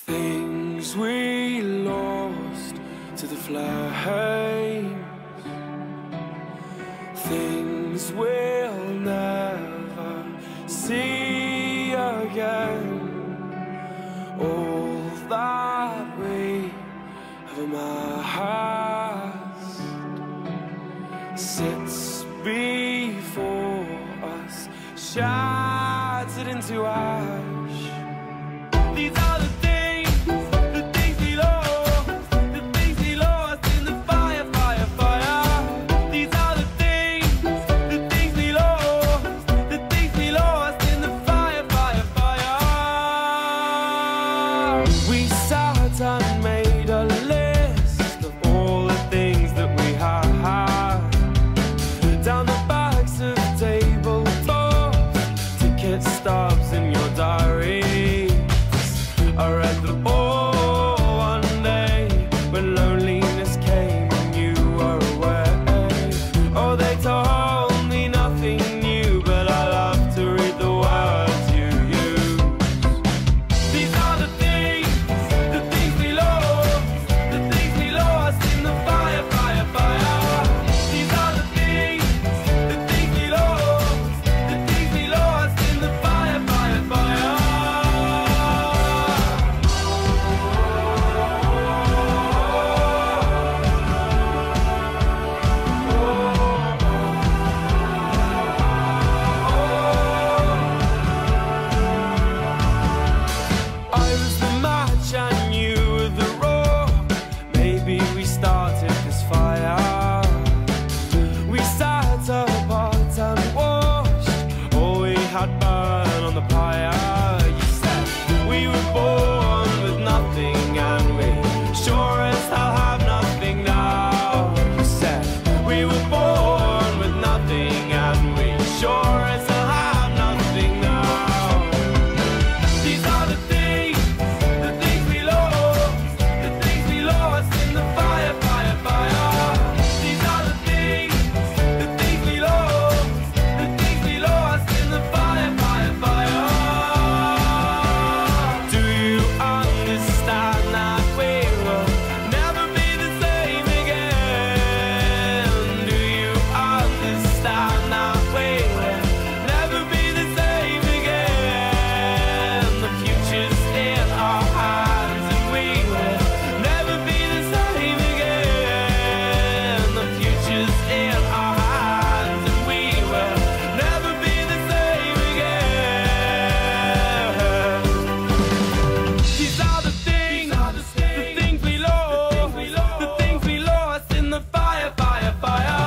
Things we lost to the flames, things we'll never see again. All that we have amassed sits before us, shattered into ash. These are the things we lost, the things we lost in the fire, fire, fire. These are the things we lost, the things we lost in the fire, fire, fire. We sat and made a list of all the things that we had down the backs of tabletops, ticket stubs in your diary. I read them all one day when loneliness came and you were away. Oh, they told me nothing new, but I love to read the words you use. These are the things we lost, the things we lost in the fire, fire, fire. These are the things we lost, the things we lost in the fire, fire, fire. I was the match and you were the rock. Maybe we started this fire. We sat apart and watched all we had burn on the pyre. You said we were born with nothing and we sure as hell have nothing now. You said we were born with nothing and we sure as hell have nothing now. These are the things we lost, the things we lost in the fire, fire, fire. These are the things we lost, the things we lost in the fire, fire, fire. Do you understand that we will never be the same again? Do you understand that we will never be the same again? The future's in our hands and we will never be the same again. The future's in our hands and we will never be the same again. These are the things we lost, the things we lost in the fire, fire, fire.